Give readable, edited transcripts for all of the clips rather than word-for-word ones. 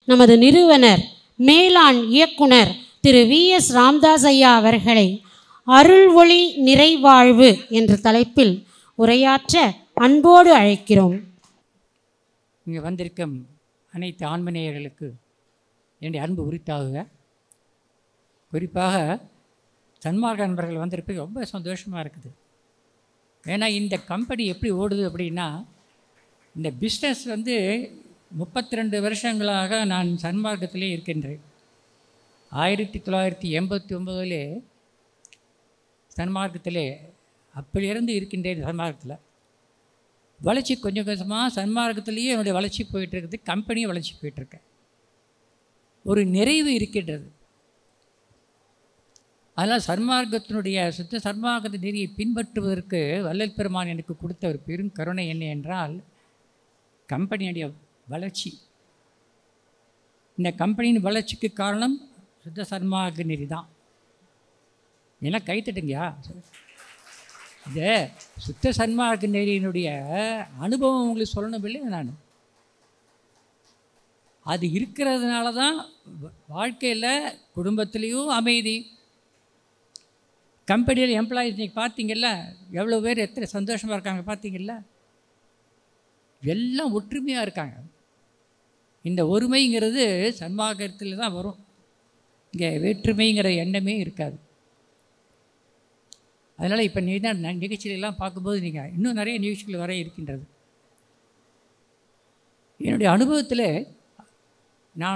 நமது நிறுவனர் மேலாண் இயக்குனர் திரு VS ராமதாஸ் ஐயா அவர்களை அருள் ஒளி நிறைவாழ்வு என்ற தலைப்பில் உரையாற்ற அன்போடு அழைக்கிறோம். இங்கே வந்திருக்கும் அனைத்து ஆன்மநேயர்களுக்கு என்னுடைய அன்பு உரித்தாகுக. குறிப்பாக சன்மார்க்க நண்பர்கள் வந்திருப்பது ரொம்ப சந்தோஷமாக இருக்குது. ஏன்னா இந்த கம்பெனி எப்படி ஓடுது அப்படின்னா, இந்த பிஸ்னஸ் 32 வருஷங்களாக நான் சன்மார்க்கத்திலே இருக்கின்றேன். 1989 சன்மார்க்கத்திலே அப்படியிருந்து இருக்கின்றேன். சன்மார்க்கத்தில் வளர்ச்சி கொஞ்சம் கொஞ்சமாக சன்மார்க்கத்திலேயே என்னுடைய வளர்ச்சி போயிட்டுருக்குது. கம்பெனியும் வளர்ச்சி போயிட்டுருக்கேன். ஒரு நிறைவு இருக்கின்றது. அதனால் சன்மார்க்கத்தினுடைய சுத்த சன்மார்க்கத்தை நெறியை பின்பற்றுவதற்கு வள்ளல் பெருமான் எனக்கு கொடுத்த ஒரு பெரும் கருணை என்ன என்றால், கம்பெனியுடைய வளர்ச்சி. இந்த கம்பெனியின் வளர்ச்சிக்கு காரணம் சுத்த சன்மார்க்க நெறி தான். ஏன்னா கைத்தட்டுங்கயா, இந்த சுத்த சன்மார்க்க நெறியினுடைய அனுபவம் உங்களுக்கு சொல்லணும் இல்லை. நான் அது இருக்கிறதுனால தான் வாழ்க்கையில் குடும்பத்துலேயும் அமைதி. கம்பெனியில் எம்ப்ளாயிஸ் இன்றைக்கி பார்த்தீங்கல்ல, எவ்வளோ பேர் எத்தனை சந்தோஷமாக இருக்காங்க பார்த்தீங்கல்ல. எல்லாம் ஒற்றுமையாக இருக்காங்க. இந்த ஒருமைங்கிறது சன்மார்க்கத்தில் தான் வரும். இங்கே வேற்றுமைங்கிற எண்ணமே இருக்காது. அதனால் இப்போ நீ தான் நிகழ்ச்சிகளெல்லாம் பார்க்கும்போது நீங்கள் இன்னும் நிறைய நிகழ்ச்சிகள் வர இருக்கின்றது. என்னுடைய அனுபவத்தில் நான்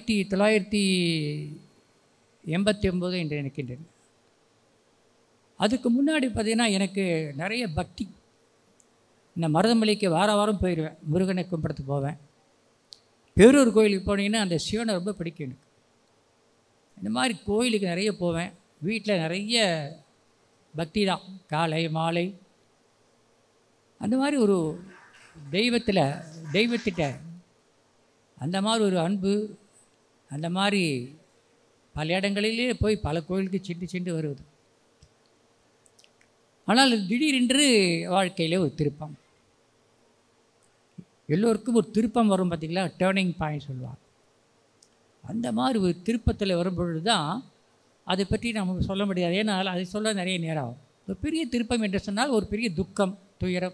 1989 என்று நினைக்கின்றேன். அதுக்கு முன்னாடி பார்த்திங்கன்னா எனக்கு நிறைய பக்தி. இந்த மருதமலைக்கு வாரம் போயிடுவேன். முருகனை கும்பிடத்துக்கு போவேன். பேரூர் கோயிலுக்கு போனீங்கன்னா அந்த சிவனை ரொம்ப பிடிக்கும் எனக்கு. இந்த மாதிரி கோயிலுக்கு நிறைய போவேன். வீட்டில் நிறைய பக்தி தான், காலை மாலை. அந்த மாதிரி ஒரு தெய்வத்திட்ட அந்த மாதிரி ஒரு அன்பு, அந்த மாதிரி பல இடங்களிலே போய் பல கோயிலுக்கு சென்று வருவது. ஆனால் திடீரென்று வாழ்க்கையில் ஒரு திருப்பம். எல்லோருக்கும் ஒரு திருப்பம் வரும் பார்த்திங்களா, டேர்னிங் பாயிண்ட் சொல்லுவாங்க. அந்த மாதிரி ஒரு திருப்பத்தில் வரும்பொழுது தான் அதை பற்றி நம்ம சொல்ல முடியாது. ஏன்னா அதை சொல்ல நிறைய நேரம் ஆகும். ஒரு பெரிய திருப்பம் என்று சொன்னால் ஒரு பெரிய துக்கம், துயரம்.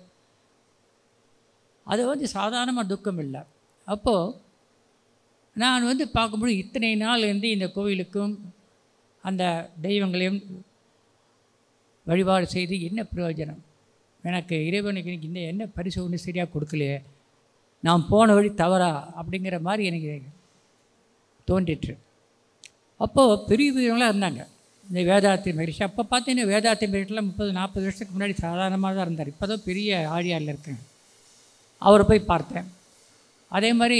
அது சாதாரணமாக துக்கம் இல்லை. அப்போது நான் பார்க்கும்போது இத்தனை நாள் இந்த கோவிலுக்கும் அந்த தெய்வங்களையும் வழிபாடு செய்து என்ன பிரயோஜனம்? எனக்கு இறைவனுக்கு இந்த என்ன பரிசு ஒன்று சரியாக கொடுக்கலையே, நான் போன வழி தவறா அப்படிங்கிற மாதிரி எனக்கு தோன்றிற்று. அப்போது பெரியவங்களாம் இருந்தாங்க. இந்த வேதாத்திரி மகிழ்ச்சி அப்போ பார்த்தீங்கன்னா வேதாத்திரி மகிழ்ச்சிலாம் 30-40 வருஷத்துக்கு முன்னாடி சாதாரணமாக தான் இருந்தார். இப்போ தான் பெரிய ஆழியாரில் இருக்கேன். அவரை போய் பார்த்தேன். அதே மாதிரி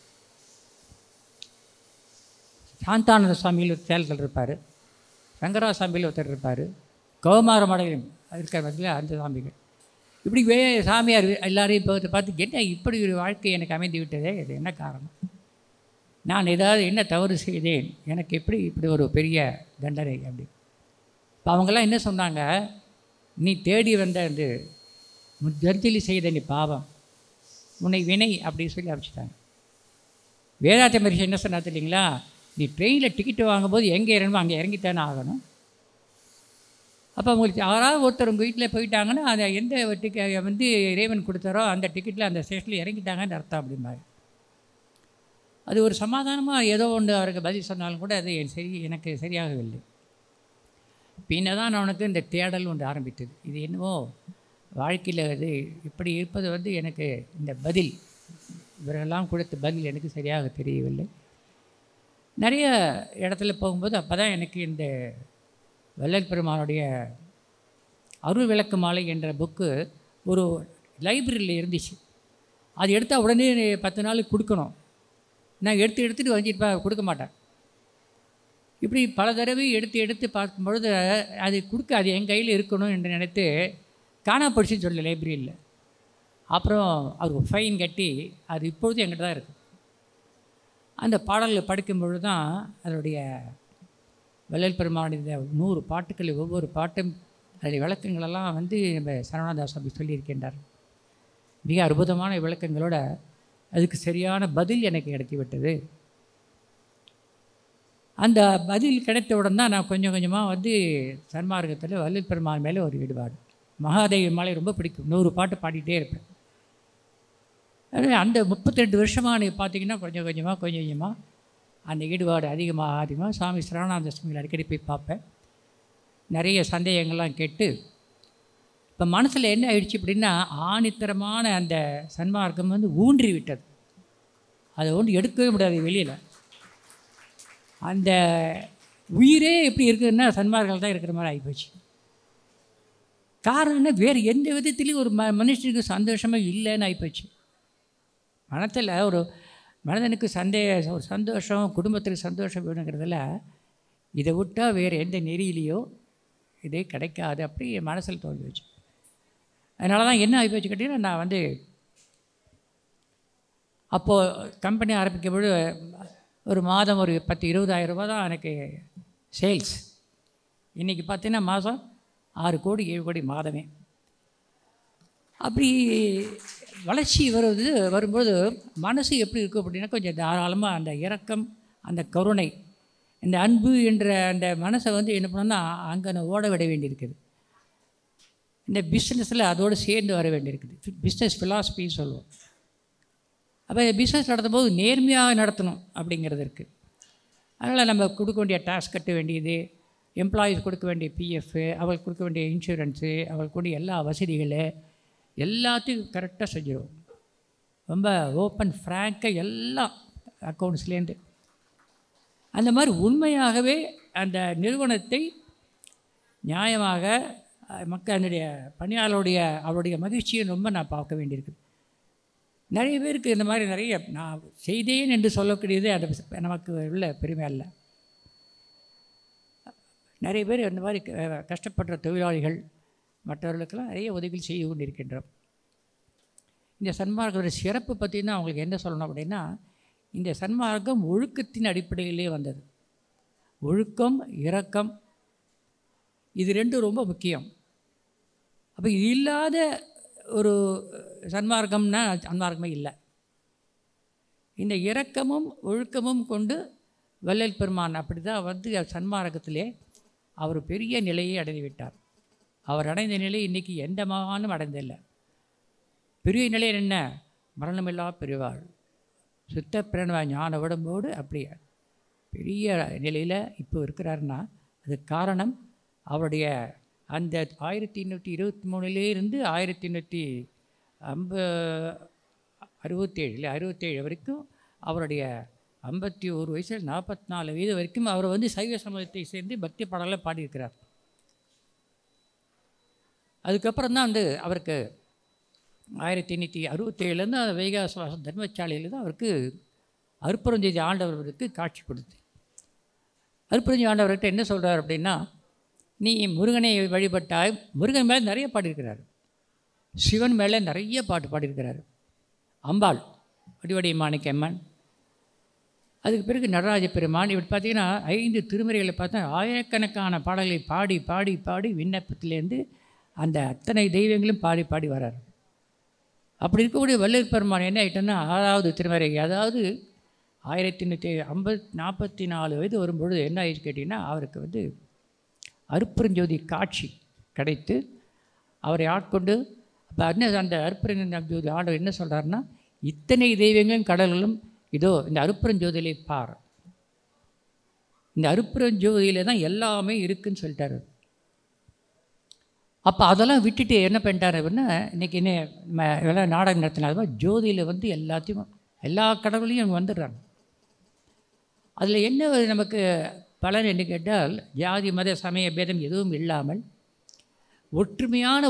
சாந்தானந்த சுவாமியில் ஒரு சேலத்தில் இருப்பார். சங்கரா சாமியில் ஒருத்தர் இருப்பார். கௌமார மடையிலும் இருக்கிற பட்சத்தில் அந்த சாமிகள். இப்படி சாமியார் எல்லாரையும் பார்த்து என்ன இப்படி ஒரு வாழ்க்கை எனக்கு அமைந்து விட்டதே, இது என்ன காரணம்? நான் ஏதாவது என்ன தவறு செய்தேன்? எனக்கு இப்படி ஒரு பெரிய தண்டனை அப்படி. இப்போ அவங்கெல்லாம் என்ன சொன்னாங்க, நீ தேடி வந்த அந்த ஜர்ஜலி செய்த நீ பாவம், உன்னை வினை அப்படின்னு சொல்லி அனுப்பிச்சிட்டாங்க. வேதாத்த மரிசி என்ன சொன்னா இல்லைங்களா, நீ ட்ரெயினில் டிக்கெட்டு வாங்கும்போது எங்கே இறங்கணுமோ அங்கே இறங்கித்தானே ஆகணும். அப்போ உங்களுக்கு யாராவது ஒருத்தர் உங்கள் வீட்டில் போயிட்டாங்கன்னா அதை எந்த டிக்கெட் இறைவன் கொடுத்தாரோ அந்த டிக்கெட்டில் அந்த ஸ்டேஷனில் இறங்கிட்டாங்கன்னு அர்த்தம் அப்படிம்பாங்க. அது ஒரு சமாதானமாக ஏதோ ஒன்று அவருக்கு பதில் சொன்னாலும் கூட அது எனக்கு சரியாகவில்லை. பின்ன தான் அவனுக்கு இந்த தேடல் ஒன்று ஆரம்பித்தது. இது என்னவோ வாழ்க்கையில் இப்படி இருப்பது எனக்கு இந்த பதில், இவரெல்லாம் கொடுத்த பதில் எனக்கு சரியாக தெரியவில்லை. நிறைய இடத்துல போகும்போது அப்போ தான் எனக்கு இந்த வள்ளல் பெருமானுடைய அருள் விளக்கு மாலை என்ற புக்கு ஒரு லைப்ரரியில் இருந்துச்சு. அது எடுத்தால் உடனே 10 நாளுக்கு கொடுக்கணும். நான் எடுத்துகிட்டு வந்துட்டு கொடுக்க மாட்டேன். இப்படி பல தடவை எடுத்து பார்க்கும்பொழுது அது கொடுக்க அது என் கையில் இருக்கணும் என்று நினைத்து காணாப்படிச்சுன்னு சொல்லலை லைப்ரரியில். அப்புறம் அவர் ஃபைன் கட்டி அது இப்பொழுது என்கிட்ட தான் இருக்குது. அந்த பாடல்களை படிக்கும்பொழுது தான் அதனுடைய வள்ளல் பெருமானுடைய 100 பாட்டுக்கள், ஒவ்வொரு பாட்டும் அதனுடைய விளக்கங்களெல்லாம் நம்ம சரவணதாஸ் அப்படி சொல்லியிருக்கின்றார். மிக அற்புதமான விளக்கங்களோட அதுக்கு சரியான பதில் எனக்கு கிடைத்துவிட்டது. அந்த பதில் கிடைத்தவுடன் தான் நான் கொஞ்சம் கொஞ்சமாக வந்து சன்மார்க்கத்தில் வள்ளல் பெருமான் மேலே ஒரு ஈடுபாடு. மகாதேவி மாலை ரொம்ப பிடிக்கும், 100 பாட்டு பாடிக்கிட்டே இருப்பேன். அந்த 32 வருஷமாக நீ பார்த்தீங்கன்னா கொஞ்சம் கொஞ்சமாக அந்த ஈடுபாடு அதிகமாக சுவாமி சரவணானந்த சுவாமிகள் அடிக்கடி போய் பார்ப்பேன். நிறைய சந்தேகங்கள்லாம் கேட்டு இப்போ மனசில் என்ன ஆயிடுச்சு அப்படின்னா, ஆணித்தரமான அந்த சன்மார்க்கம் வந்து ஊன்றி விட்டது. அதை ஒன்று எடுக்கவே முடியாது வெளியில். அந்த உயிரே எப்படி இருக்குதுன்னா சன்மார்க்கம் தான் இருக்கிற மாதிரி ஆகிப்போச்சு. காரணம் என்ன, வேறு எந்த விதத்துலேயும் ஒரு மனுஷனுக்கு சந்தோஷமாக இல்லைன்னு ஆகிப்போச்சு. மனத்தில் ஒரு மனிதனுக்கு ஒரு சந்தோஷம், குடும்பத்துக்கு சந்தோஷம் வேணுங்கிறதுல இதை விட்டால் வேறு எந்த நெறியிலையோ இதே கிடைக்காது. அப்படி என் மனசில் தோல்வி வச்சு. அதனால தான் என்ன ஆகி போச்சு கேட்டிங்கன்னா, நான் வந்து அப்போது கம்பெனி ஆரம்பிக்கும்போது ஒரு மாதம் ஒரு 10-20 ரூபா தான் எனக்கு சேல்ஸ். இன்றைக்கி பார்த்தீங்கன்னா மாதம் 6 கோடி 7 கோடி மாதமே. அப்படி வளர்ச்சி வரும்போது மனசு எப்படி இருக்கும் அப்படின்னா, கொஞ்சம் தாராளமாக அந்த இரக்கம், அந்த கருணை, இந்த அன்பு என்ற அந்த மனசை வந்து என்ன பண்ணோன்னா அங்கே நான் ஓட விட வேண்டியிருக்குது. இந்த பிஸ்னஸில் அதோடு சேர்ந்து வர வேண்டியிருக்குது. பிஸ்னஸ் ஃபிலாசபின்னு சொல்லுவோம். அப்போ பிஸ்னஸ் நடத்தும் போது நேர்மையாக நடத்தணும் அப்படிங்கிறது இருக்குது. அதனால் நம்ம கொடுக்க வேண்டிய டாக்ஸ் கட்ட வேண்டியது, எம்ப்ளாயீஸ் கொடுக்க வேண்டிய பிஎஃப், அவங்களுக்கு கொடுக்க வேண்டிய இன்சூரன்ஸு, அவங்களுக்கு கூடிய எல்லா வசதிகள் எல்லாத்தையும் கரெக்டாக செஞ்சிடுவோம். ரொம்ப ஓப்பன் ஃப்ராங்காக எல்லாம் அக்கௌண்ட்ஸ்லேருந்து. அந்த மாதிரி உண்மையாகவே அந்த நிறுவனத்தை நியாயமாக மக்களுடைய அவருடைய மகிழ்ச்சியை ரொம்ப நான் பார்க்க வேண்டியிருக்கு. நிறைய பேருக்கு இந்த மாதிரி நிறைய நான் செய்தேன் என்று சொல்லக்கூடியது அது நமக்கு உள்ள பெருமை அல்ல. நிறைய பேர் இந்த மாதிரி கஷ்டப்படுற தொழிலாளிகள் மற்றவர்களுக்கெல்லாம் நிறைய உதவிகள் செய்து கொண்டிருக்கின்றோம். இந்த சன்மார்க்கத்தோட சிறப்பு பற்றினா அவங்களுக்கு என்ன சொல்லணும் அப்படின்னா, இந்த சன்மார்க்கம் ஒழுக்கத்தின் அடிப்படையிலே வந்தது. ஒழுக்கம், இரக்கம், இது ரெண்டும் ரொம்ப முக்கியம். அப்போ இது இல்லாத ஒரு சன்மார்க்கம்னா சன்மார்க்கமே இல்லை. இந்த இரக்கமும் ஒழுக்கமும் கொண்டு வள்ளல் பெருமான் அப்படி தான் வந்து சன்மார்க்கத்திலே அவர் பெரிய நிலையை அடைந்து விட்டார். அவர் அடைந்த நிலை இன்றைக்கி எந்த மகானும் அடைந்தில்லை. பெரிய நிலை என்ன, மரணமில்லா பெருவாள், சுத்த பிரணவ ஞான உடம்போடு அப்படியே பெரிய நிலையில் இப்போ இருக்கிறாருன்னா அதுக்கு காரணம் அவருடைய அந்த 1823 1867 வரைக்கும் அவருடைய 51 வயசில் 44 வயது வரைக்கும் அவர் வந்து சைவ சமயத்தை சேர்ந்து பக்தி பாடலை பாடியிருக்கிறார். அதுக்கப்புறம் தான் வந்து அவருக்கு 1867 வைகாசுவாசம் தர்மசாலையில் தான் அவருக்கு அருப்பரஞ்செய்தி ஆண்டவருக்கு காட்சி கொடுத்து, அருப்பரஞ்செய்தி ஆண்டவர்கிட்ட என்ன சொல்கிறார் அப்படின்னா, நீ முருகனை வழிபட்டாய். முருகன் மேலே நிறைய பாடியிருக்கிறார், சிவன் மேலே நிறைய பாட்டு பாடியிருக்கிறார், அம்பாள் வடிவடி மாணிக்கம்மன், அதுக்கு பிறகு நடராஜ பெருமான். இப்படி பார்த்திங்கன்னா 5 திருமுறைகளை பார்த்தா ஆயிரக்கணக்கான பாடல்களை பாடி பாடி பாடி விண்ணப்பத்திலேருந்து அந்த அத்தனை தெய்வங்களும் பாடி பாடி வர்றார். அப்படி இருக்கக்கூடிய வள்ளல் பெருமான் என்ன ஆகிட்டோன்னா 6வது திருமுறை, அதாவது 1844 வயது வரும்பொழுது என்ன ஆகிடுச்சு கேட்டிங்கன்னா, அவருக்கு வந்து அருப்பெருஞ்சோதி காட்சி கிடைத்து அவரை ஆட்கொண்டு, அப்போ அந்த அருப்பெருஞ்சோதி ஆண்டவர் என்ன சொல்கிறாருன்னா, இத்தனை தெய்வங்களும் கடல்களும் இதோ இந்த அருப்பெருஞ்சோதியிலே பார், இந்த அருப்பெருஞ்சோதியில் தான் எல்லாமே இருக்குதுன்னு சொல்லிட்டாரு. அப்போ அதெல்லாம் விட்டுட்டு என்ன பண்ணிட்டார் அப்படின்னா, இன்றைக்கி என்ன எல்லாம் நாடகம் நடத்தினாலுமா ஜோதியில் வந்து எல்லாத்தையும் எல்லா கடவுளையும் வந்துடுறாங்க. அதில் என்ன நமக்கு பலன் என்று கேட்டால், ஜாதி மத சமய பேதம் எதுவும் இல்லாமல் ஒற்றுமையான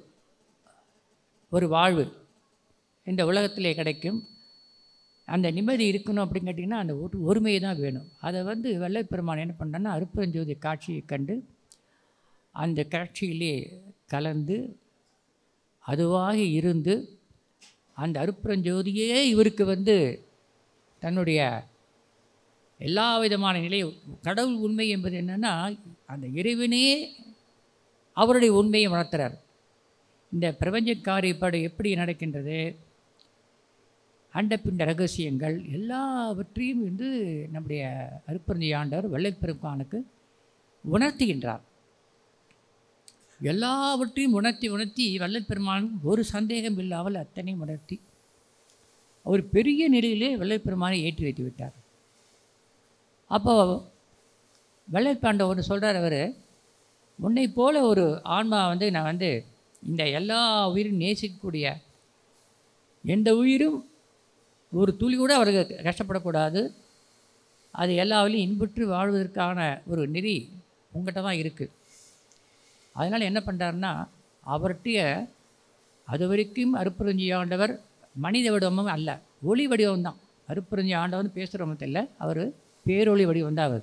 ஒரு வாழ்வு இந்த உலகத்திலே கிடைக்கும். அந்த நிம்மதி இருக்கணும் அப்படின்னு கேட்டிங்கன்னா அந்த ஒருமையை தான் வேணும். அதை வந்து வள்ளல் பெருமான் என்ன பண்ணுறேன்னா, அருப்பெருஞ்சோதி காட்சியை கண்டு அந்த காட்சியிலே கலந்து அதுவாக இருந்து அந்த அருப்பெருஞ்சோதியே இவருக்கு வந்து தன்னுடைய எல்லா விதமான நிலை, கடவுள் உண்மை என்பது என்னென்னா அந்த இறைவனே அவருடைய உண்மையை வளர்த்துறார். இந்த பிரபஞ்ச காரியப்பாடு எப்படி நடக்கின்றது, அண்டப்பிண்ட ரகசியங்கள் எல்லாவற்றையும் வந்து நம்முடைய அருட்பெருஞ்சோதி ஆண்டவர் வள்ளற்பெருமானுக்கு உணர்த்துகின்றார். எல்லாவற்றையும் உணர்த்தி வள்ளற்பெருமான் ஒரு சந்தேகம் இல்லாமல் அத்தனையும் உணர்த்தி அவர் பெரிய நிலையிலே வள்ளற்பெருமானை ஏற்றி வைத்து விட்டார். அப்போது வள்ளற்பாண்டவர் ஒன்று சொல்கிறார், அவர் உன்னை போல ஒரு ஆன்மா வந்து நான் வந்து இந்த எல்லா உயிரும் நேசிக்கக்கூடிய எந்த உயிரும் ஒரு துளி கூட அவருக்கு கஷ்டப்படக்கூடாது, அது எல்லாவிலையும் இன்புற்று வாழ்வதற்கான ஒரு நெறி உங்கள்கிட்ட தான் இருக்குது. அதனால் என்ன பண்ணுறாருன்னா, அவர்கிட்ட அது வரைக்கும் அருட்பெருஞ்சோதி ஆண்டவர் மனித வடிவமும் அல்ல, ஒளி வடிவம்தான். அருட்பெருஞ்சோதி ஆண்டவன் பேசுகிறவங்க இல்லை, அவர் பேரொளி வடிவம் தான். அவர்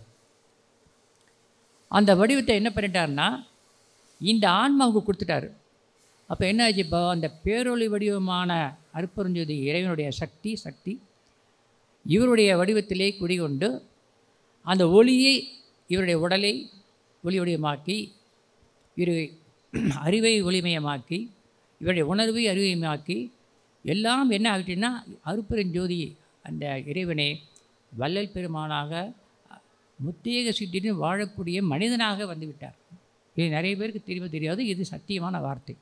அந்த வடிவத்தை என்ன பண்ணிட்டாருன்னா இந்த ஆன்மாவுக்கு கொடுத்துட்டாரு. அப்போ என்ன ஆச்சு, இப்போ அந்த பேரொளி வடிவமான அருட்பெருஞ்சோதி இறைவனுடைய சக்தி இவருடைய வடிவத்திலே குடிகொண்டு அந்த ஒளியை இவருடைய உடலை ஒளி வடிவமாக்கி, இரு அறிவை ஒளிமயமாக்கி, இவருடைய உணர்வை அறிவியமாக்கி எல்லாம் என்ன ஆகிட்டுன்னா அருட்பெருஞ்சோதி அந்த இறைவனை வள்ளல் பெருமானாக முத்தேக சித்தின்னு வாழக்கூடிய மனிதனாக வந்துவிட்டார். இது நிறைய பேருக்கு தெரியாது, இது சத்தியமான வார்த்தை.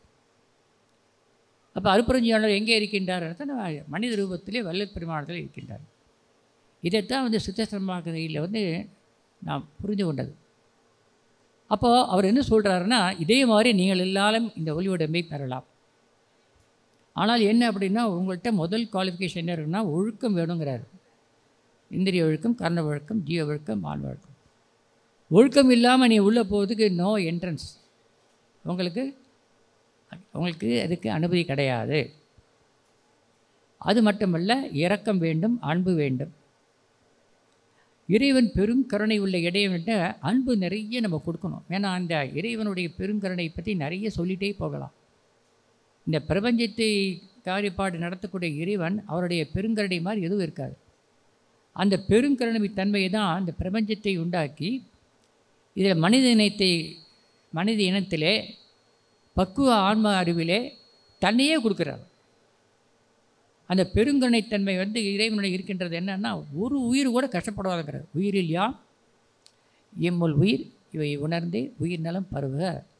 அப்போ அருட்பெருஞ்சோதி ஆண்டவர் எங்கே இருக்கின்றார்? மனித ரூபத்திலே வள்ளல் பெருமானத்தில் இருக்கின்றார். இதைத்தான் வந்து சித்தஸ்தம்பத்தில் வந்து நாம் புரிந்து கொண்டது. அப்போது அவர் என்ன சொல்கிறாருன்னா, இதே மாதிரி நீங்கள் எல்லாரும் இந்த ஒளியுடைமை பெறலாம். ஆனால் என்ன அப்படின்னா, உங்கள்கிட்ட முதல் குவாலிஃபிகேஷன் என்ன இருக்குன்னா ஒழுக்கம் வேணுங்கிறார். இந்திரிய ஒழுக்கம், கர்ண ஒழுக்கம், ஜீவ ஒழுக்கம், ஆன்ம ஒழுக்கம். ஒழுக்கம் இல்லாமல் நீ உள்ளே போகிறதுக்கு நோ என்ட்ரன்ஸ், உங்களுக்கு அதுக்கு அனுமதி கிடையாது. அது மட்டுமல்ல, இரக்கம் வேண்டும், அன்பு வேண்டும். இறைவன் பெருங்கருணை உள்ள இறைவன்கிட்ட அன்பு நிறைய நம்ம கொடுக்கணும். ஏன்னா அந்த இறைவனுடைய பெருங்கருணை பற்றி நிறைய சொல்லிகிட்டே போகலாம். இந்த பிரபஞ்சத்தை காரியப்பாடு நடத்தக்கூடிய இறைவன் அவருடைய பெருங்கருணை மாதிரி எதுவும் இருக்காது. அந்த பெருங்கருணை தன்மையை தான் அந்த பிரபஞ்சத்தை உண்டாக்கி இதில் மனித இனத்திலே பக்குவ ஆன்ம அறிவிலே தன்னையே கொடுக்குறார். அந்த பெருங்கருணைத்தன்மை வந்து இறைவனுடைய இருக்கின்றது. என்னன்னா, ஒரு உயிர் கூட கஷ்டப்படாதுங்கிறது. உயிரில் யாம் எம்முள் உயிர் இவை உணர்ந்தே உயிர் நலம் பருவ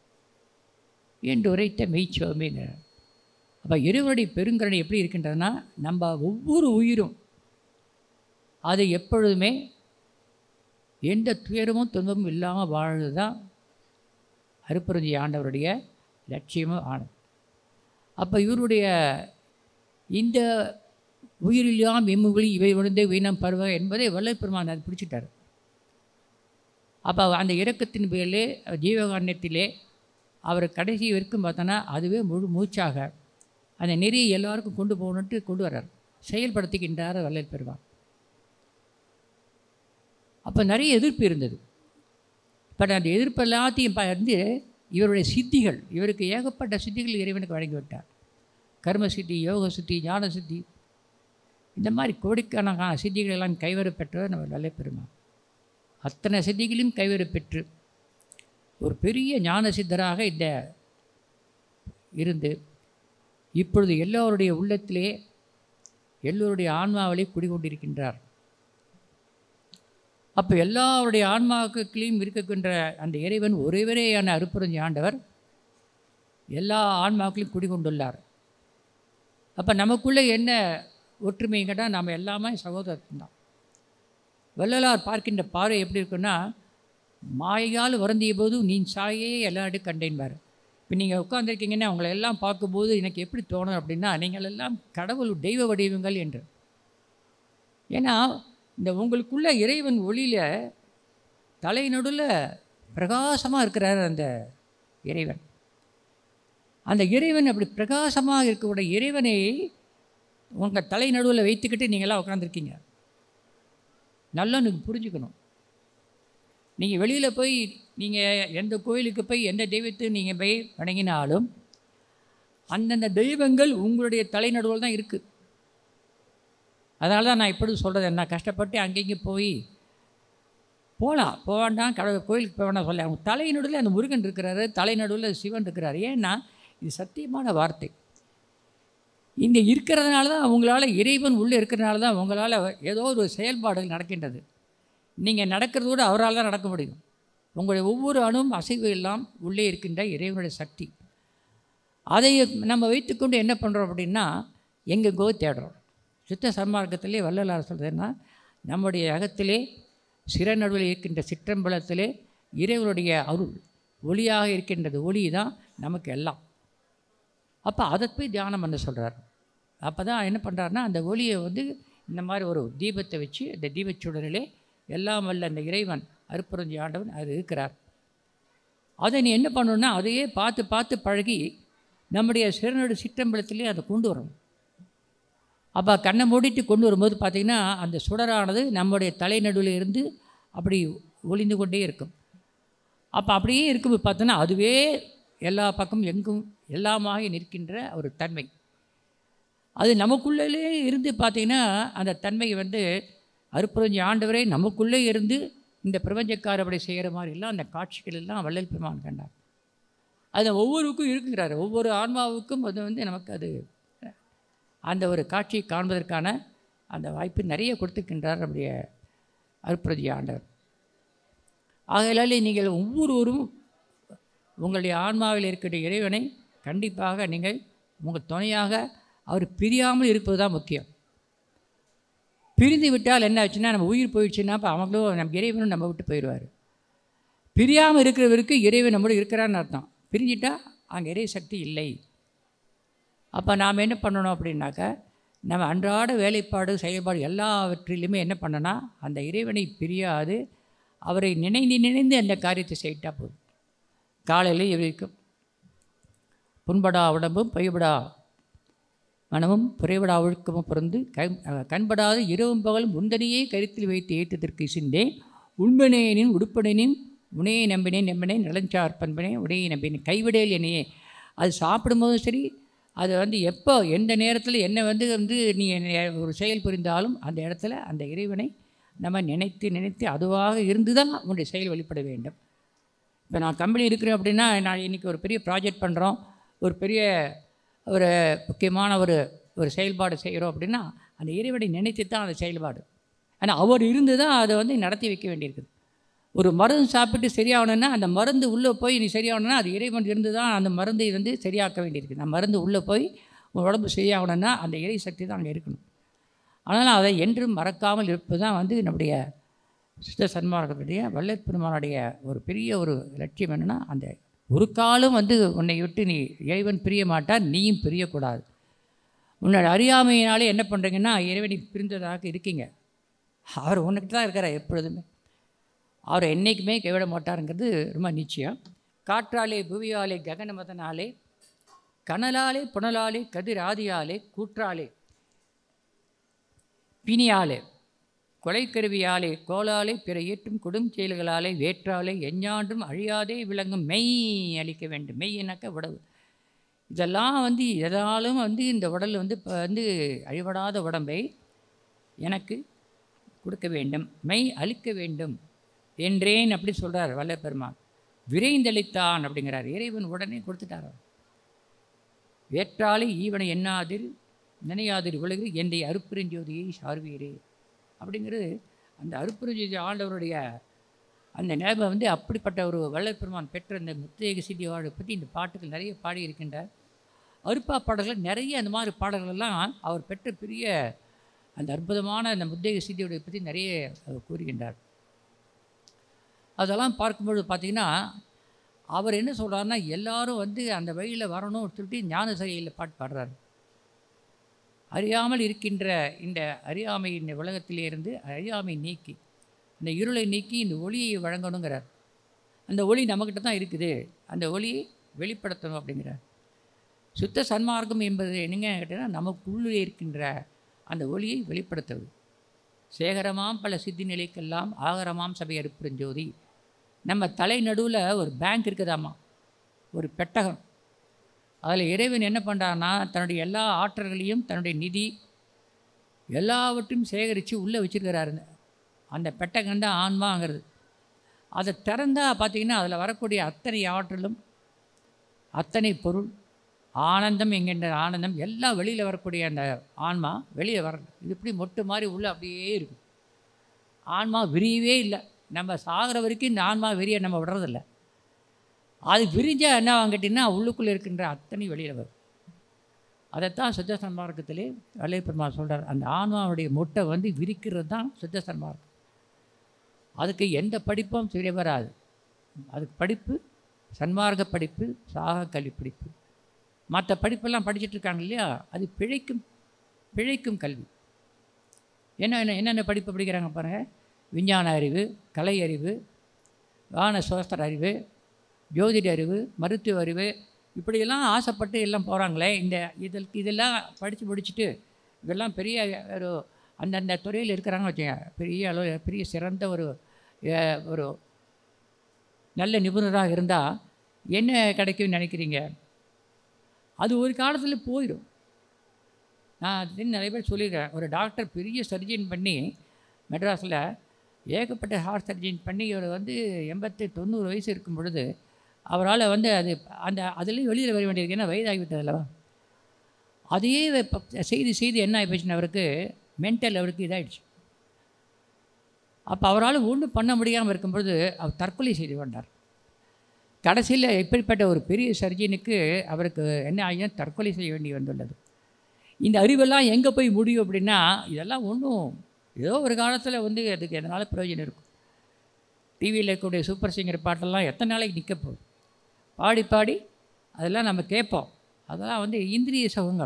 என்று உரைத்த மெய்ச்சோமேங்கிறார். அப்போ இறைவனுடைய பெருங்கருணை எப்படி இருக்கின்றதுன்னா, நம்ம ஒவ்வொரு உயிரும் அது எப்பொழுதுமே எந்த துயரமும் துன்பமும் இல்லாமல் வாழ்வது தான் அருட்பெருஞ்சோதி ஆண்டவருடைய லட்சியமும் ஆனது. அப்போ இவருடைய இந்த உயிரில்லாம் எம்முகளி இவை உணர்ந்தே வீணம் பருவ என்பதை வள்ளல் பெருமான் அது பிடிச்சிட்டார். அப்போ அந்த இரக்கத்தின் பேரிலே ஜீவகாரணத்திலே அவர் கடைசி வரைக்கும் பார்த்தோன்னா அதுவே முழு மூச்சாக அந்த நெறியை எல்லாருக்கும் கொண்டு போகணுன்ட்டு கொண்டு வர்றார், செயல்படுத்துகின்றார் வள்ளல் பெருமான். அப்போ நிறைய எதிர்ப்பு இருந்தது. பட் அந்த எதிர்ப்பு எல்லாத்தையும் வந்து இவருடைய சித்திகள், இவருக்கு ஏகப்பட்ட சித்திகள் இறைவனுக்கு வழங்கிவிட்டார். கர்ம சித்தி, யோக சித்தி, ஞான சித்தி, இந்த மாதிரி கோடிக்கணக்கான சித்திகள் எல்லாம் கைவர பெற்றவர் நம்ம வள்ளல் பெருமான். அத்தனை சித்திகளையும் கைவர பெற்று ஒரு பெரிய ஞான சித்தராக இந்த இருந்து இப்பொழுது எல்லோருடைய உள்ளத்திலே எல்லோருடைய ஆன்மாவிலே குடிகொண்டிருக்கின்றார். அப்போ எல்லாருடைய ஆன்மாக்களையும் இருக்கின்ற அந்த இறைவன் ஒருவரேயான அருட்பெருஞ்சோதி ஆண்டவர் எல்லா ஆன்மாக்களையும் குடிகொண்டுள்ளார். அப்போ நமக்குள்ளே என்ன ஒற்றுமை கேட்டால் நாம் எல்லாமே சகோதரன் தான். வள்ளலார் பார்க்கின்ற பார்வை எப்படி இருக்குன்னா, மாயால் வருந்திய போது நீ சாயே எல்லாரும் கண்டேன்பார். இப்போ நீங்கள் உட்காந்துருக்கீங்கன்னா அவங்கள எல்லாம் பார்க்கும்போது எனக்கு எப்படி தோணும் அப்படின்னா, நீங்கள் எல்லாம் கடவுள் தெய்வ வடிவங்கள் என்று. ஏன்னா இந்த உங்களுக்குள்ள இறைவன் ஒளியில் தலை நடுவில் பிரகாசமாக இருக்கிறார் அந்த இறைவன். அந்த இறைவன் அப்படி பிரகாசமாக இருக்கக்கூடிய இறைவனை உங்கள் தலை நடுவில் வைத்துக்கிட்டு நீங்களாம் உட்காந்துருக்கீங்க. நல்லா நீங்கள் புரிஞ்சுக்கணும். நீங்கள் வெளியில் போய் நீங்கள் எந்த கோயிலுக்கு போய் எந்த தெய்வத்தை நீங்கள் போய் வணங்கினாலும் அந்தந்த தெய்வங்கள் உங்களுடைய தலை நடுவில் தான் இருக்குது. அதனால தான் நான் இப்படி சொல்கிறது, என்ன கஷ்டப்பட்டு அங்கேயும் போய் போவேண்டாம் கடவுள் கோயிலுக்கு போக வேண்டாம் சொல்ல. அவங்க தலை நடுவில் அந்த முருகன் இருக்கிறாரு, தலை நடுவில் சிவன் இருக்கிறாரு. ஏன்னா இது சத்தியமான வார்த்தை. இங்கே இருக்கிறதுனால தான் அவங்களால இறைவன் உள்ளே இருக்கிறதுனால தான் உங்களால் ஏதோ ஒரு செயல்பாடுகள் நடக்கின்றது. நீங்கள் நடக்கிறது கூட அவரால் தான் நடக்க முடியும். உங்களுடைய ஒவ்வொரு அணுவும் அசைவு எல்லாம் உள்ளே இருக்கின்ற இறைவனுடைய சக்தி. அதை நம்ம வைத்துக்கொண்டு என்ன பண்ணுறோம் அப்படின்னா எங்கெங்கோ தேடுறோம். சுத்த சன்மார்க்கத்திலே வள்ளலார் சொல்கிறதுன்னா நம்முடைய அகத்திலே சிறநடுவில் இருக்கின்ற சிற்றம்பலத்திலே இறைவனுடைய அருள் ஒளியாக இருக்கின்றது. ஒளி தான் நமக்கு எல்லாம். அப்போ அதை போய் தியானம் பண்ண சொல்கிறார். அப்போ தான் என்ன பண்ணுறாருன்னா அந்த ஒளியை இந்த மாதிரி ஒரு தீபத்தை வச்சு அந்த தீபச்சுடரிலே எல்லாம் வல்ல அந்த இறைவன் அருட்பெருஞ்சோதி ஆண்டவன் அது இருக்கிறார். அதை நீ என்ன பண்ணணுன்னா அதையே பார்த்து பார்த்து பழகி நம்முடைய சிறநடு சிற்றம்பலத்திலே அதை கொண்டு வரணும். அப்போ கண்ணை மூடிட்டு கொண்டு வரும்போது பார்த்திங்கன்னா அந்த சுடரானது நம்முடைய தலை நடுவில் இருந்து அப்படி ஒளிந்து கொண்டே இருக்கும். அப்போ அப்படியே இருக்கும்போது பார்த்தோன்னா அதுவே எல்லா பக்கம் எங்கும் எல்லாமாக நிற்கின்ற ஒரு தன்மை. அது நமக்குள்ளே இருந்து பார்த்திங்கன்னா அந்த தன்மை அருட்பெருஞ்சோதி ஆண்டவரே நமக்குள்ளே இருந்து இந்த பிரபஞ்சக்கார அப்படி செய்கிற மாதிரிலாம் அந்த காட்சிகள் எல்லாம் வள்ளல் பெருமான் கண்டார். அது ஒவ்வொருக்கும் இருக்குங்கிறார். ஒவ்வொரு ஆன்மாவுக்கும் அது நமக்கு அது அந்த ஒரு காட்சியை காண்பதற்கான அந்த வாய்ப்பு நிறைய கொடுத்துருக்கின்றார் நம்முடைய அருட்பெருஞ்சோதி ஆண்டவர். ஆகையாலே நீங்கள் ஒவ்வொருவரும் உங்களுடைய ஆன்மாவில் இருக்கிற இறைவனை கண்டிப்பாக நீங்கள் உங்கள் துணையாக அவர் பிரியாமல் இருப்பது தான் முக்கியம். பிரிந்து விட்டால் என்ன ஆச்சுன்னா நம்ம உயிர் போயிடுச்சுன்னா அப்போ அவங்களும் நம்ம இறைவனும் நம்ம விட்டு போயிடுவார். பிரியாமல் இருக்கிறவருக்கு இறைவன் நம்மளோட இருக்கிறான்னு அர்த்தம். பிரிஞ்சிட்டால் அங்கே இறை சக்தி இல்லை. அப்போ நாம் என்ன பண்ணணும் அப்படின்னாக்கா நம்ம அன்றாட வேலைப்பாடு செயல்பாடு எல்லாவற்றிலுமே என்ன பண்ணனா அந்த இறைவனை பிரியாது அவரை நினைந்து நினைந்து அந்த காரியத்தை செய்யிட்டா போதும். காலையில் இருக்கும் புண்படா உடம்பும் பொய்படா மனமும் புறைபடா ஒழுக்கமும் பிறந்து கண்படாத இரவும் பகலும் முந்தனையே கருத்தில் வைத்து ஏற்றத்திற்கு சிந்தேன் உண்பனேனின் உடுப்படனின் உனையை நம்பினேன் நம்பினேன் நிலஞ்சார் பண்பனேன் உடையை நம்பினேன் கைவிடல் என்னையே. அது சாப்பிடும்போதும் சரி அது எப்போ எந்த நேரத்தில் என்ன நீ ஒரு செயல் புரிந்தாலும் அந்த இடத்துல அந்த இறைவனை நம்ம நினைத்து நினைத்து அதுவாக இருந்து தான் உன்னுடைய செயல் வெளிப்பட வேண்டும். இப்போ நான் கம்பெனி இருக்கிறேன் அப்படின்னா நான் இன்றைக்கி ஒரு பெரிய ப்ராஜெக்ட் பண்ணுறோம், ஒரு பெரிய ஒரு முக்கியமான ஒரு செயல்பாடு செய்கிறோம் அப்படின்னா அந்த இறைவனை நினைத்து தான் அந்த செயல்பாடு. ஆனால் அவர் இருந்து தான் அதை நடத்தி வைக்க வேண்டியிருக்குது. ஒரு மருந்து சாப்பிட்டு சரியாகணுன்னா அந்த மருந்து உள்ளே போய் நீ சரியாகணுன்னா அது இறைவன் இருந்து தான் அந்த மருந்தை சரியாக்க வேண்டியிருக்குது. அந்த மருந்து உள்ளே போய் உடம்பு சரியாகணுன்னா அந்த இறை சக்தி தான் அங்கே இருக்கணும். அதனால் அதை என்றும் மறக்காமல் இருப்பது தான் நம்முடைய சுத்த சன்மார்க்கத்துடைய வள்ளல் பெருமானுடைய ஒரு பெரிய ஒரு லட்சியம். என்னென்னா அந்த ஒரு காலம் உன்னை விட்டு நீ இறைவன் பிரிய மாட்டார், நீயும் பிரியக்கூடாது. உன்னோட அறியாமையினாலே என்ன பண்ணுறீங்கன்னா இறைவனை பிரிந்ததாக இருக்கீங்க. அவர் உன்கிட்ட தான் இருக்கிறார் எப்பொழுதுமே. அவர் என்றைக்குமே கைவிட மாட்டாருங்கிறது ரொம்ப நிச்சயம். காற்றாலே புவியாலே ககனமதனாலே கனலாலே புனலாலே கதிர் ஆதியாலே கூற்றாலே பிணியாலே கொலைக்கருவியாலே கோலாலே பிற ஏற்றும் கொடும் செயல்களாலே வேற்றாலே எஞ்ஞான்றும் அழியாதே விளங்கும் மெய் அளிக்க வேண்டும். மெய் எனக்க உடவு. இதெல்லாம் எதாலும் இந்த உடல் அழிவடாத உடம்பை எனக்கு கொடுக்க வேண்டும், மெய் அளிக்க வேண்டும் என்றேன் அப்படி சொல்கிறார் வள்ளல் பெருமான். விரைந்தளித்தான் அப்படிங்கிறார். இறைவன் உடனே கொடுத்துட்டார். வேற்றாலே ஈவனை எண்ணாதிர் நினையாதிர் உலகு என்னை அருட்பெருஞ்சோதியை சார்வீரே அப்படிங்கிறது அந்த அருட்பெருஞ்சோதி ஆண்டவருடைய அந்த நிலைமை அப்படிப்பட்ட ஒரு வள்ளல் பெருமான் பெற்ற இந்த முத்தேக சித்தியோடு பற்றி இந்த பாட்டுகள் நிறைய பாடியிருக்கின்றார். அருப்பா பாடல்கள் நிறைய அந்த மாதிரி பாடல்கள்லாம் அவர் பெற்ற பெரிய அந்த அற்புதமான அந்த முத்தேக சித்தியோட பற்றி நிறைய கூறுகின்றார். அதெல்லாம் பார்க்கும்பொழுது பார்த்திங்கன்னா அவர் என்ன சொல்கிறாருன்னா எல்லாரும் அந்த வழியில் வரணும்னு சொல்லிட்டு ஞான சரியில் பாட்டு பாடுறார். அறியாமல் இருக்கின்ற இந்த அறியாமை இந்த உலகத்திலே இருந்து அறியாமை நீக்கி அந்த இருளை நீக்கி இந்த ஒளியை வழங்கணுங்கிறார். அந்த ஒளி நம்மக்கிட்ட தான் இருக்குது, அந்த ஒளியை வெளிப்படுத்தணும் அப்படிங்கிறார். சுத்த சன்மார்க்கம் என்பது என்னங்க கேட்டீங்கன்னா நமக்குள்ளே இருக்கின்ற அந்த ஒளியை வெளிப்படுத்துவது. சேகரமாம் பல சித்தி நிலைக்கெல்லாம் ஆகரமாம் சபை அருட்பெருஞ்சோதி. நம்ம தலை நடுவில் ஒரு பேங்க் இருக்குதாம்மா, ஒரு பெட்டகம். அதில் இறைவன் என்ன பண்ணுறான்னா தன்னுடைய எல்லா ஆற்றல்களையும் தன்னுடைய நிதி எல்லாவற்றையும் சேகரித்து உள்ளே வச்சுருக்கிறாரு. அந்த பெட்டகம் தான் ஆன்மாங்கிறது. அதை திறந்தால் பார்த்திங்கன்னா அதில் வரக்கூடிய அத்தனை ஆற்றலும் அத்தனை பொருள் ஆனந்தம் என்கின்ற ஆனந்தம் எல்லாம் வெளியில் வரக்கூடிய அந்த ஆன்மா வெளியே வரணும். இது இப்படி மொட்டு மாதிரி உள்ள அப்படியே இருக்கும். ஆன்மா விரியவே இல்லை. நம்ம சாகிற வரைக்கும் இந்த ஆன்மா விரிய நம்ம விடுறதில்ல. அது விரிஞ்சால் என்ன வாங்கிட்டிங்கன்னா உள்ளுக்குள்ளே இருக்கின்ற அத்தனை வெளியில் வரும். அதைத்தான் சுத்த சன்மார்க்கத்திலே வள்ளுவர் பெருமாள் சொல்கிறார். அந்த ஆன்மாவுடைய மொட்டை வந்து விரிக்கிறது தான் சுத்த சன்மார்க்கம். அதுக்கு எந்த படிப்பும் தெரிய வராது. அதுக்கு படிப்பு சன்மார்க்க படிப்பு, சாக கல்வி படிப்பு. மற்ற படிப்பெல்லாம் படிச்சுட்டு இருக்காங்க இல்லையா, அது பிழைக்கும் கல்வி. என்னென்ன படிப்பு படிக்கிறாங்க பாருங்கள். விஞ்ஞான அறிவு, கலை அறிவு, வான சோஸ்திர அறிவு, ஜோதிட அறிவு, மருத்துவ அறிவு, இப்படியெல்லாம் ஆசைப்பட்டு எல்லாம் போகிறாங்களே. இதெல்லாம் படித்து முடிச்சுட்டு இதெல்லாம் பெரிய ஒரு அந்தந்த துறையில் இருக்கிறாங்க வச்சுங்க, பெரிய அளவு பெரிய சிறந்த ஒரு நல்ல நிபுணராக இருந்தால் என்ன கிடைக்கும்னு நினைக்கிறீங்க? அது ஒரு காலத்தில் போயிடும். நான் நிறைய பேர் சொல்லியிருக்கேன். ஒரு டாக்டர் பெரிய சர்ஜன் பண்ணி மெட்ராஸில் ஏகப்பட்ட ஹார்ட் சர்ஜன் பண்ணி இவர் வந்து 80-90 வயசு இருக்கும் பொழுது அவரால் வந்து அதுலேயும் வெளியில் வர வேண்டியிருக்கு. ஏன்னா வயதாகிவிட்டது அல்லவா. அதையே செய்து என்ன ஆகிப்போச்சுன்னு அவருக்கு மென்டல் அவருக்கு இதாகிடுச்சு. அப்போ அவரால் ஒன்றும் பண்ண முடியாமல் இருக்கும்பொழுது அவர் தற்கொலை செய்து கொண்டார். கடைசியில் இப்படிப்பட்ட ஒரு பெரிய சர்ஜனுக்கு அவருக்கு என்ன ஆகியும் தற்கொலை செய்ய வேண்டி வந்துள்ளது. இந்த அறிவெல்லாம் எங்கே போய் முடியும் அப்படின்னா, இதெல்லாம் ஒன்றும் ஏதோ ஒரு காலத்தில் வந்து அதுக்கு எதனால் பிரயோஜனம் இருக்கும். டிவியில் இருக்கக்கூடிய சூப்பர் சிங்கர் பாட்டெல்லாம் எத்தனை நாளைக்கு நிற்க போகுது? பாடி அதெல்லாம் நம்ம கேட்போம். அதெல்லாம் வந்து இந்திரிய சுகங்க.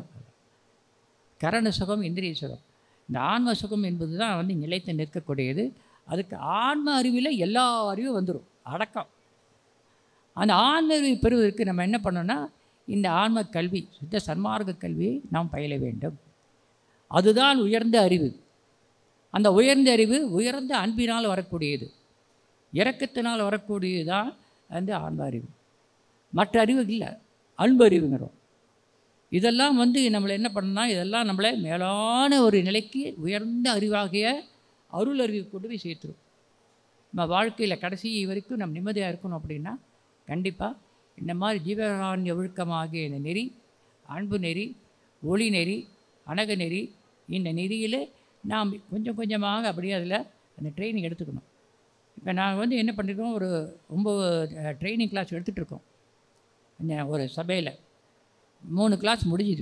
கரண சுகம், இந்திரிய சுகம். இந்த ஆன்ம சுகம் என்பது தான் வந்து நிலைத்து நிற்கக்கூடியது. அதுக்கு ஆன்ம அறிவில் எல்லா அறிவும் வந்துடும், அடக்கம். அந்த ஆன்ம அறிவை பெறுவதற்கு நம்ம என்ன பண்ணோன்னா, இந்த ஆன்ம கல்வி, சுத்த சன்மார்க்க கல்வியை நாம் பயில வேண்டும். அதுதான் உயர்ந்த அறிவு. அந்த உயர்ந்த அறிவு உயர்ந்த அன்பினால் வரக்கூடியது, இரக்கத்தினால் வரக்கூடியது தான் அந்த ஆன்ம அறிவு. மற்ற அறிவு இல்லை, அன்பு அறிவுங்கிறோம். இதெல்லாம் வந்து நம்மளை என்ன பண்ணணும்னா, இதெல்லாம் நம்மளை மேலான ஒரு நிலைக்கு உயர்ந்த அறிவாகிய அருள் அறிவு கொண்டு போய் சேர்த்துரும். நம்ம வாழ்க்கையில் கடைசி வரைக்கும் நம்ம நிம்மதியாக இருக்கணும் அப்படின்னா கண்டிப்பாக இந்த மாதிரி ஜீவகாருண்ய ஒழுக்கமாகிய இந்த நெறி, அன்பு நெறி, ஒளி நெறி, அணக நெறி, இந்த நெறியில் நாம் கொஞ்சம் கொஞ்சமாக அப்படியே அதில் அந்த ட்ரைனிங் எடுத்துக்கணும். இப்போ நாங்கள் வந்து என்ன பண்ணியிருக்கோம், ஒரு 9 ட்ரைனிங் கிளாஸ் எடுத்துகிட்ருக்கோம். ஒரு சபையில் 3 கிளாஸ் முடிஞ்சுது.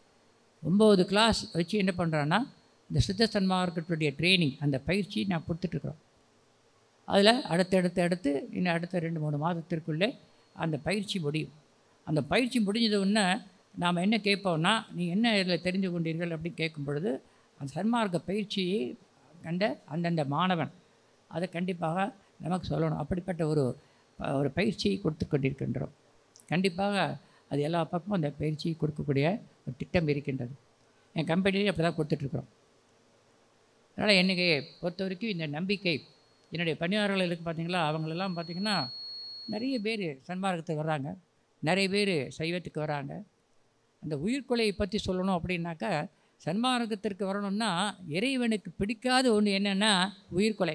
9 கிளாஸ் வச்சு என்ன பண்ணுறோன்னா, இந்த சித்த சன்மார்க்கத்துடைய ட்ரைனிங், அந்த பயிற்சி நான் கொடுத்துட்ருக்குறோம். அதில் அடுத்து இன்னும் அடுத்த 2-3 மாதத்திற்குள்ளே அந்த பயிற்சி முடியும். அந்த பயிற்சி முடிஞ்சதுன்னா நாம் என்ன கேட்போம்னா, நீ என்ன இதில் தெரிந்து கொண்டீர்கள் அப்படின்னு கேட்கும் பொழுது, அந்த சன்மார்க்க பயிற்சியை கண்ட அந்தந்த மாணவன் அதை கண்டிப்பாக நமக்கு சொல்லணும். அப்படிப்பட்ட ஒரு பயிற்சியை கொடுத்து கொண்டிருக்கின்றோம். கண்டிப்பாக அது எல்லா பக்கமும் அந்த பயிற்சியை கொடுக்கக்கூடிய ஒரு திட்டம் இருக்கின்றது. என் கம்பெனிலேயே அப்படி தான் கொடுத்துட்ருக்குறோம். அதனால் என்னை பொறுத்த வரைக்கும் இந்த நம்பிக்கை என்னுடைய பணியாளர்களுக்கு பார்த்திங்களா, அவங்களெல்லாம் பார்த்திங்கன்னா நிறைய பேர் சன்மார்க்கத்துக்கு வர்றாங்க, நிறைய பேர் சைவத்துக்கு வராங்க. அந்த உயிர்கொலையை பற்றி சொல்லணும் அப்படின்னாக்கா, சன்மார்க்கத்திற்கு வரணும்னா இறைவனுக்கு பிடிக்காத ஒன்று என்னென்னா உயிர்கொலை.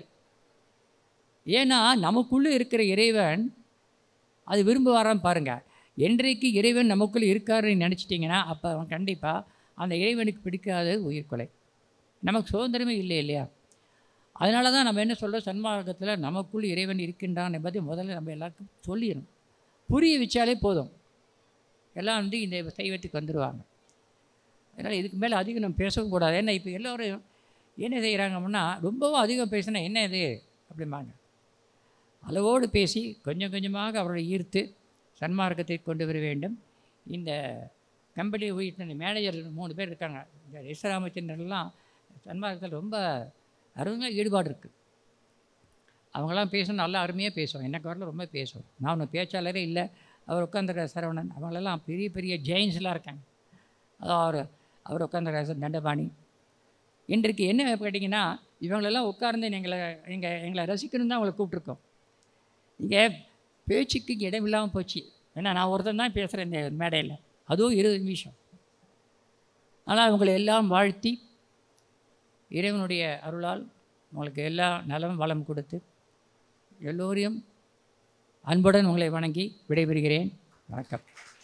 ஏன்னா நமக்குள்ளே இருக்கிற இறைவன் அது விரும்புவாரான்னு பாருங்கள். என்றைக்கு இறைவன் நமக்குள்ளே இருக்காருன்னு நினச்சிட்டிங்கன்னா அப்போ அவன் கண்டிப்பாக அந்த இறைவனுக்கு பிடிக்காத உயிர்கொலை. நமக்கு சுதந்திரமே இல்லை இல்லையா? அதனால தான் நம்ம என்ன சொல்கிறோம், சன்மார்க்கத்தில் நமக்குள் இறைவன் இருக்கின்றான் என்பதை முதல்ல நம்ம எல்லாருக்கும் சொல்லிடணும். புரிய வச்சாலே போதும், எல்லாம் வந்து இந்த சைவத்துக்கு வந்துடுவாங்க. அதனால் இதுக்கு மேலே அதிகம் நம்ம பேசவும் கூடாது. ஏன்னா இப்போ எல்லோரும் என்ன செய்கிறாங்க அப்படின்னா, ரொம்பவும் அதிகம் பேசினா என்ன இது அப்படிம்பாங்க. அளவோடு பேசி கொஞ்சம் கொஞ்சமாக அவர்களை ஈர்த்து சன்மார்க்கத்தை கொண்டு வர வேண்டும். இந்த கம்பெனி உயிர்த்த மேனேஜர் 3 பேர் இருக்காங்க. இந்த ராமச்சந்திரன்லாம் சன்மார்க்கத்தில் ரொம்ப அருமையாக ஈடுபாடு இருக்குது. அவங்களாம் பேசணும், நல்லா அருமையாக பேசுவோம். எனக்கு வரல ரொம்ப பேசுவோம். நான் ஒன்றும் பேச்சாளரே இல்லை. அவர் உட்காந்துருக்க சரவணன், அவங்களெல்லாம் பெரிய பெரிய ஜெயின்ஸ்லாம் இருக்காங்க. அதாவது அவர் உட்காந்துருக்க தண்டபாணி. இன்றைக்கு என்ன கேட்டிங்கன்னா, இவங்களெல்லாம் உட்கார்ந்து எங்களை ரசிக்கணும் தான் அவங்களை கூப்பிட்ருக்கோம். இங்கே பேச்சுக்கு இடமில்லாமல் போச்சு. ஏன்னா நான் ஒருத்தன் தான் பேசுகிறேன் இந்த மேடையில், அதுவும் 20 நிமிஷம். ஆனால் அவங்களை எல்லாம் வாழ்த்தி இறைவனுடைய அருளால் உங்களுக்கு எல்லா நலம் வளம் கொடுத்து எல்லோரையும் அன்புடன் உங்களை வணங்கி விடைபெறுகிறேன். வணக்கம்.